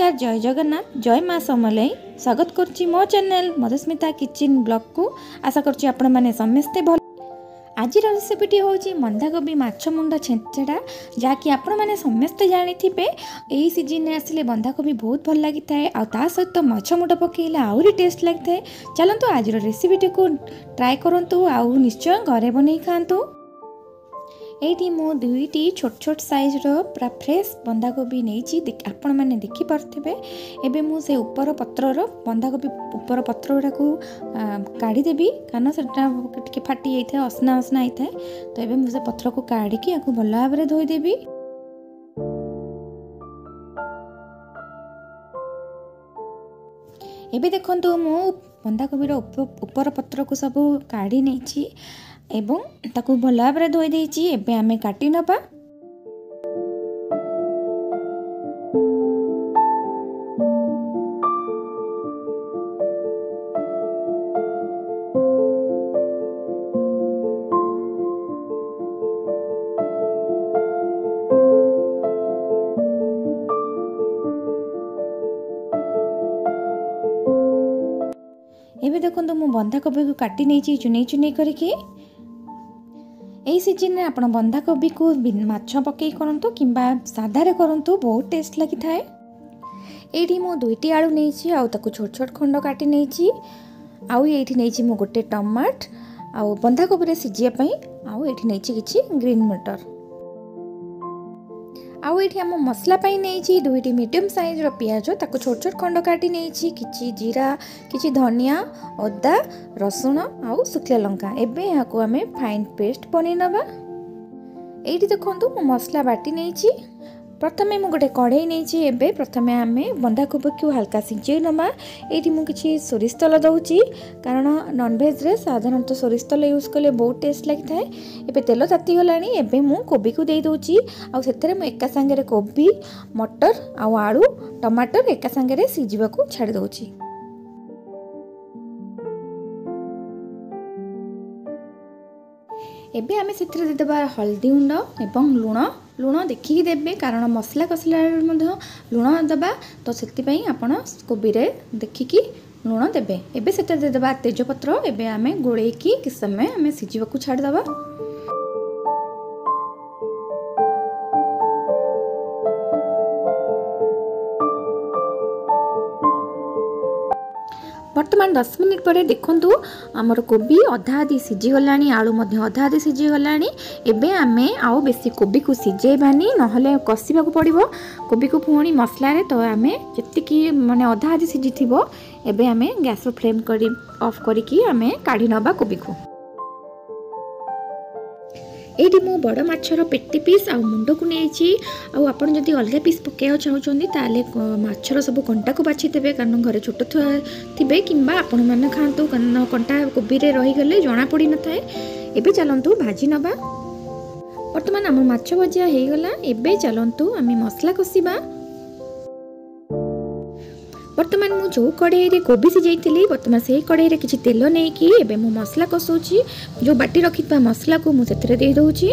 नमस्कार, जय जगन्नाथ, जय माँ समलई। स्वागत करुच्ची मो चैनल मधुस्मिता किचन ब्लॉग को। आशा करुच्ची आपण माने समस्ते भल। आज रेसिपीटी हूँ बंधाकोबी माछ मुंड छेंचड़ा, जहाँकि आपण माने समस्ते जानिथिबे एही सीजन में आसिले बंधाकोबी बहुत भल लगी थाए आ ता सहित माछ मुंड पकेइले आहुरी टेस्ट लगी थाए। चलंतु आज रेसिपीटी को ट्राए करंतु आ निश्चय घरे बनै खांतु। एठी मो दुईटी छोट छोट साइज पूरा फ्रेश बंधाकोबी नहीं आपण मैंने देखिपे। एबे मु से ऊपर पत्रर बंधाकोबी ऊपर पत्र गुड़ा काढ़ीदेवी, कारण से फाटी जाए असना असना होता है। तो ये मुझे पत्र को काढ़ी या भल भाव में धोईदेवी। एबे देखंतु मु बंधाकोबी ऊपर पत्र को सब काढ़ी नहीं एवं ताकू भल भाव में धोई देइछि। एबे आमे काटी नबा। एबे देखंतु मु बंधाकोबी को काटी नहीं चुनै चुनै करके। यही सीजन में आप बंधाकोबी को माछ पकई करंतु किंबा साधारे करंतु, बहुत टेस्ट लगी थाए। एठी मु दुईटी आलू नहीं आउ ताकू छोट छोट खंड काटी नहीं आउ एठी नहीं मु गोटे टमाट आउ बंधाकोबी रे सिजिया पई आउ एठी नहीं किछि ग्रीन मटर आउ एठी हम मसला पाई नहीं दुईटी मीडियम साइज रो पियाज ताकू छोट छोट खंड काटी नहीं किछि जीरा किछि धनिया अदा रसुण आउ सुखिला लंका। एबे याको हमें फाइन पेस्ट बनै नबा। एठी देखंतु मु मसला बाटी नहीं। प्रथमे मु गोटे कढ़ाई नहीं। एबे प्रथमे आमे बंधाकोबी को हल्का सिंचै नबा। एठी मु किछि सोरिष तेल दउची, कारण नॉन वेज रे साधारणतः सोरिष तेल यूज कले बहुत टेस्ट लगी थाए। एबे तेल ताती गलानी। एबे मु कोबी को दे दउची आ सेतरे मु एका संगे रे कोबी मटर आ आलू टमाटर एका संगे रे सिजिबा को छाडी दउची। एबे आमे सेतरे देबा हल्दी गुंड एवं लुण देखिकी देबे, कारण मसला कसला लुण देबा तो सेति आपण कोबी रे देखिकी लुण देबे। एबे सेतरे देबा तेजपत्र। एबे आमे गोळेकी कि समय आमे सिजिबा को छाडी दबा। वर्तमान 10 मिनिट पर देखंतु आमर कोबी अधा आधी सिझी गलानी, आलू मध्य अधा आधी सिझी गलानी। एबे आमे आउ बेसी कोबी को सिझेबानी, नहले कसिबा को पड़िबो कोबी को पुणी मसला रे। तो आमे जतिकी माने अधा आधी सिझी थिबो, एबे आमे गैस रो फ्लेम करी ऑफ करिकी आमे काढी नबा कोबी को। एठी मु बड़ माछर पेटी पीस आ मुंड को नेछि। आ आपण जदि अलगा पीस पकेया चाहउचंदी ताले माछर सब कंटा को बाछि देबे, कारण घरे छोट थिबे किंबा आपण माने खांतु, कारण कंटा कोबी रे रही गले जणा पड़ी न थाए। एबे चलंतु भाजी नबा। वर्तमान हम माछ भजिया हे गला। एबे चलंतु आमी मसला कसिबा। वर्तमान मु जो कढ़ाई रे कोबी सिझाइथिली, वर्तमान से कढ़ाई रे किछि तेल नै कि एबे मु मसला कसौची। जो बाटी रखिबा मसला को मु सेतरे दे दउची।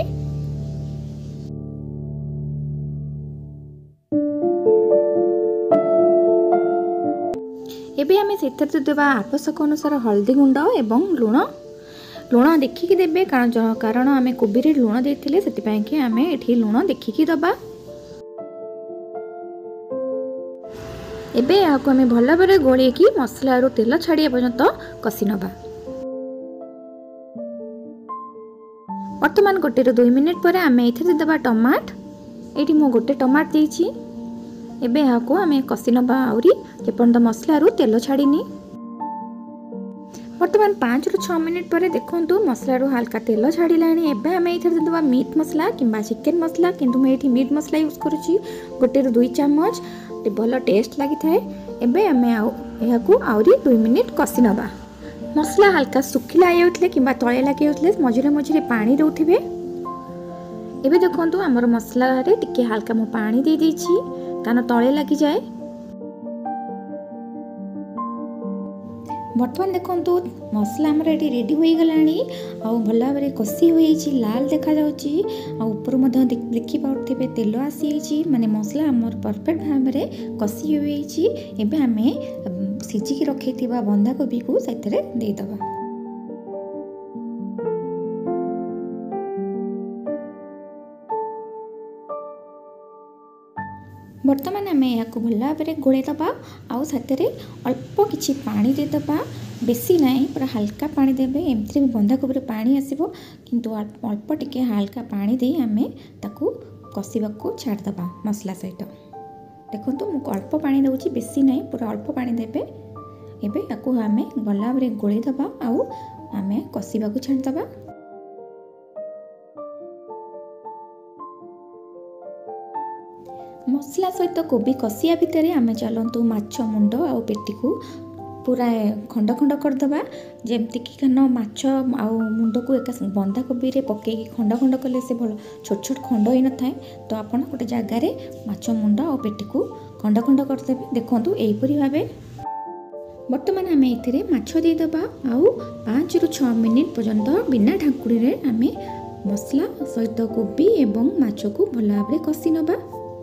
एबे हमें सेतरे देबा आवश्यक अनुसार हल्दी गुंड एवं लुण देखिकी देबे, कारण आमे कोबी रे लुण देथिले, सेति पय कि आमे एठी लुण देखिकी दबा। एबे याको आमे भल भाव में गोळेकी मसला रो तेल छाड़िया पर्यंत कसी नबा। वर्तमान गोटे 2 मिनिट पर आमे एथे देबा टमाट। एठी मो गोटे टमाट देछि। एबे याको आमे कसी नबा आउरी जेपर्यंत मसला रो तेल छाड़ीनी। वर्तमान 5 ରୁ 6 मिनिट पर देखंतु मसला रो हल्का तेल छाड़िलानी। एबे आमे एथे देबा मीट मसला किंबा चिकन मसला, किंतु मैं एठी मीट मसला यूज करूची। गोटे 2 चम्मच भल टेस्ट लगी थाए। एबे आमे याकू आउरी 2 मिनिट कसी नबा। मसला हल्का सुखिला आउथले किंबा तळे लागि आउथले मझिरे मझिरे पानी दउथिबे। एबे देखंतु हमर मसला रे टिके हल्का मु पानी दे देछि, कारण तळे लागि जाए। बर्तमान देखो मसला आमर ये रेडी हो गलानी भल भाव कषि हो लाल देखा ऊपर देखी पारे तेल आसी माने मसला आमर परफेक्ट भाव में कषि हो आम सिझिकी रखी बंधाकोबी को देदेबा। बर्तमान आम या भल भाव में गोलेदबा आउ साथरे अल्प किछि पानी देदेबा बेसी नाई पूरा हल्का पानी देबे एमती भी बंधाकोबी पानी आसीबो किंतु अल्प टिके हल्का पानी दे आम ताकू कषिबाकू छाड़देबा मसला सहित। देखो मु अल्प पानी दूची बेसी नाई पूरा अल्प पानी देबे एबे याकू आम भल भाव में गोलेदबा आउ आम कषिबाकू छाड़देबा। मसला सहित कोबी कषिया भितर आम चलतु माछ मुंड आ पेटी को पूरा खंड खंड करदे जमती कि कारण माछ आ मुंड को एक बंधाकोबी पकई खंड खंड कले से भल छोट छोट खंड हो न थाए तो आपड़ गोटे जगार माछ मुंड आ पेटी को खंड खंड करदे। देखो यहीपरी भाव बर्तमान आम ये माछ देदेबा आउ 5 ରୁ 6 मिनिट पर्यंत बिना ढाकुड़ी आम मसला सहित कोबी एवं माछ को भल भाव में कषि नबा।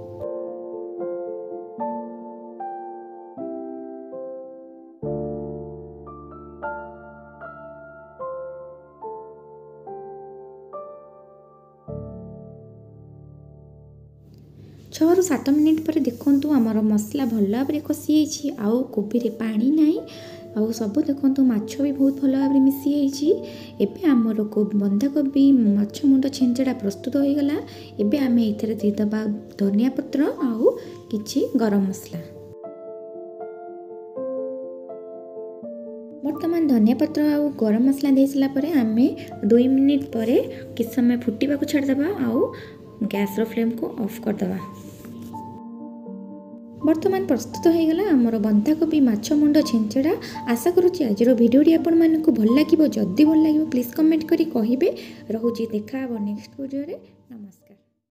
छः ରୁ 7 मिनिट पर देखु आमर मसला भल भाव में कषि आउ कोबी रे पानी नाई आउ सब देखु माछ भी बहुत भल भाव में मिसी एबे आमर बंधाकोबी माछ मुंड छेंचड़ा प्रस्तुत हो गला। एबे आम ये देदेबा धनिया पत्र आउ किछि गरम मसला। बर्तमान धनिया पत्र आउ गरम मसला दे सारा पर आम 2 मिनिट पर किछ समय फुटिबा को छाड़देबा आउ गैस रो फ्लेम को ऑफ करदेबा। बर्तमान प्रस्तुत हो गला आमर बंधाकोबी माछ मुंड छेंचड़ा। आशा करुच्ची आज भिडियोटी आपण मानकु भल लागिबो। जदि भल लागिबो प्लीज कमेंट करी कहिबे। रहुची देखा नेक्स्ट वीडियो रे। नमस्कार।